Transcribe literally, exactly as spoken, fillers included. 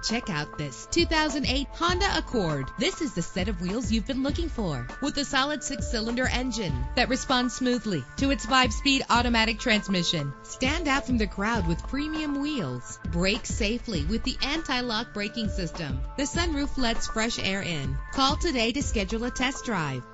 Check out this two thousand eight Honda Accord. This is the set of wheels you've been looking for, with a solid six-cylinder engine that responds smoothly to its five-speed automatic transmission. Stand out from the crowd with premium wheels. Brake safely with the anti-lock braking system. The sunroof lets fresh air in. Call today to schedule a test drive.